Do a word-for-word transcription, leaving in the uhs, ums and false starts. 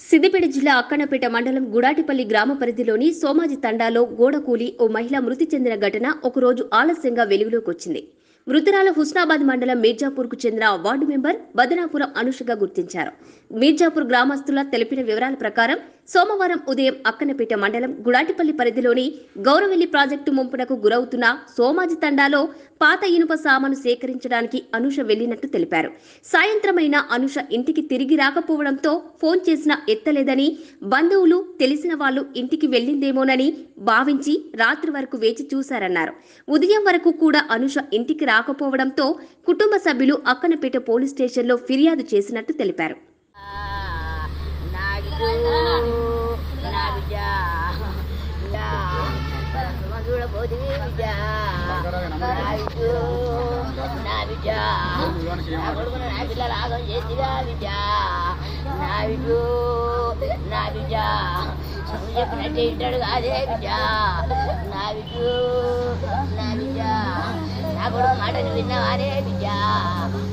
సిద్దిపేట జిల్లా అక్కన్నపేట మండలం గుడాటిపల్లి గ్రామ పరిధిలోని సోమాజి తండాలో గోడకూలి ఓ మహిళ మృతి చెందిన ఘటన ఒకరోజు ఆలస్యంగా వెలుగులోకి వచ్చింది. మృతురాలు హుస్నాబాద్ మండలం మీర్జాపూర్కు చెందిన వార్డు మెంబర్ బదనాపురం అనుషగా గుర్తించారు. మీర్జాపూర్ గ్రామస్తుల తెలిపిన వివరాల ప్రకారం సోమవారం ఉదయం అక్కన్నపేట మండలం గుడాటిపల్లి పరిధిలోని గౌరవెల్లి ప్రాజెక్టు ముంపునకు గురవుతున్న సోమాజి తండాలో పాత ఇనుప సామాను సేకరించడానికి అనుష వెళ్లినట్టు తెలిపారు. సాయంత్రమైన అనుష ఇంటికి తిరిగి రాకపోవడంతో ఫోన్ చేసినా ఎత్తలేదని, బంధువులు తెలిసిన వాళ్లు ఇంటికి వెళ్లిందేమోనని భావించి రాత్రి వరకు వేచి చూశారన్నారు. ఉదయం వరకు కూడా అనుష ఇంటికి రాకపోవడంతో కుటుంబ సభ్యులు అక్కన్నపేట పోలీస్ స్టేషన్లో ఫిర్యాదు చేసినట్టు తెలిపారు. చెప్పినట్టే ఇంటాడు కాదే బిడ్డా, నా బిడ్డు నా బిడ్డ నా కూడా మాటను విన్నావానే బిడ్డా.